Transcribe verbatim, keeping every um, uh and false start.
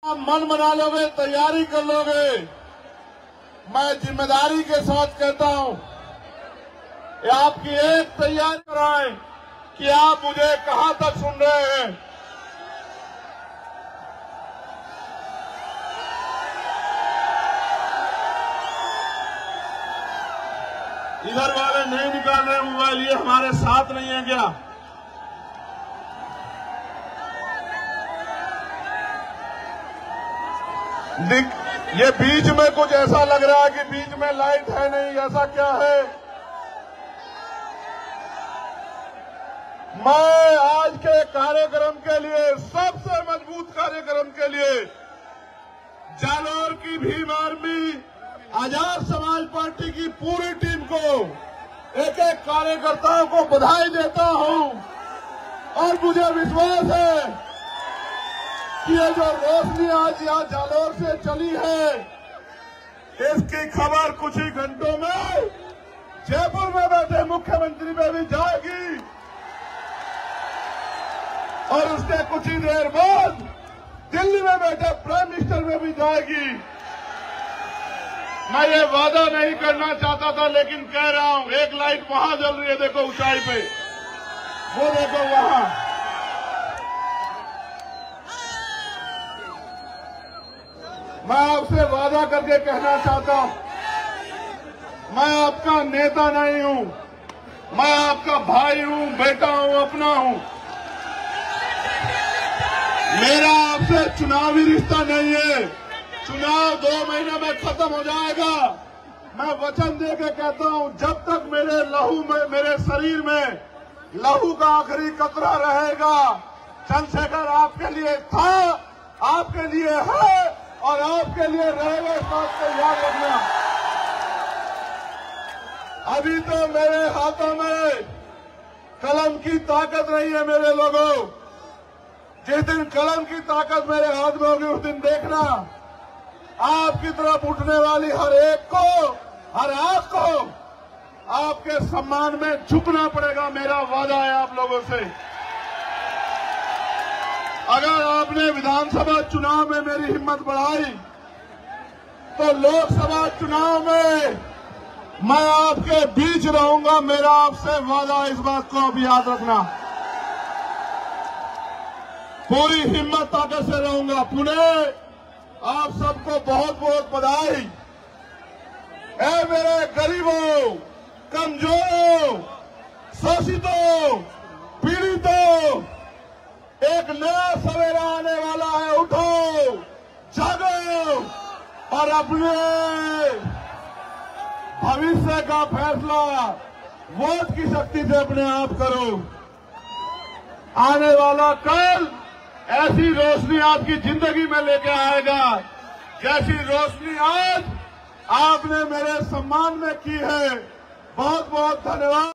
आप मन बना लोगे, तैयारी कर लोगे। मैं जिम्मेदारी के साथ कहता हूं, आपकी एक तैयारी कराएं कि आप मुझे कहां तक सुन रहे हैं। इधर वाले नहीं निकाल रहे मोबाइल, ये हमारे साथ नहीं है क्या? ये बीच में कुछ ऐसा लग रहा है कि बीच में लाइट है नहीं, ऐसा क्या है? मैं आज के कार्यक्रम के लिए, सबसे मजबूत कार्यक्रम के लिए जालौर की भीम आर्मी, आजाद समाज पार्टी की पूरी टीम को, एक एक कार्यकर्ताओं को बधाई देता हूं। और मुझे विश्वास है कि ये जो रोशनी आज यहाँ जालौर से चली है, इसकी खबर कुछ ही घंटों में जयपुर में बैठे मुख्यमंत्री में भी जाएगी और उसके कुछ ही देर बाद दिल्ली में बैठे प्राइम मिनिस्टर में भी जाएगी। मैं ये वादा नहीं करना चाहता था, लेकिन कह रहा हूं, एक लाइट वहां जल रही है, देखो ऊंचाई पे, वो देखो वहां। मैं आपसे वादा करके कहना चाहता हूं, मैं आपका नेता नहीं हूं, मैं आपका भाई हूं, बेटा हूं, अपना हूं। मेरा आपसे चुनावी रिश्ता नहीं है। चुनाव दो महीने में खत्म हो जाएगा। मैं वचन दे के कहता हूं, जब तक मेरे लहू में, मेरे शरीर में लहू का आखिरी कतरा रहेगा, चंद्रशेखर आपके लिए था, आपके लिए है और आपके लिए रहेगा। इस बात को याद रखना। अभी तो मेरे हाथों में कलम की ताकत नहीं है मेरे लोगों। जिस दिन कलम की ताकत मेरे हाथ में होगी, उस दिन देखना आपकी तरफ उठने वाली हर एक को, हर आंख को आपके सम्मान में झुकना पड़ेगा। मेरा वादा है आप लोगों से। अगर आपने विधानसभा चुनाव में मेरी हिम्मत बढ़ाई, तो लोकसभा चुनाव में मैं आपके बीच रहूंगा। मेरा आपसे वादा, इस बात को अब याद रखना। पूरी हिम्मत ताकत से रहूंगा। पुणे, आप सबको बहुत बहुत बधाई। ऐ मेरे गरीबों, कमजोरों, शोषितों, पीड़ितों, एक नया सवेरा आने वाला है। उठो, जागो और अपने भविष्य का फैसला वोट की शक्ति से अपने आप करो। आने वाला कल ऐसी रोशनी आपकी जिंदगी में लेके आएगा, जैसी रोशनी आज आपने मेरे सम्मान में की है। बहुत बहुत धन्यवाद।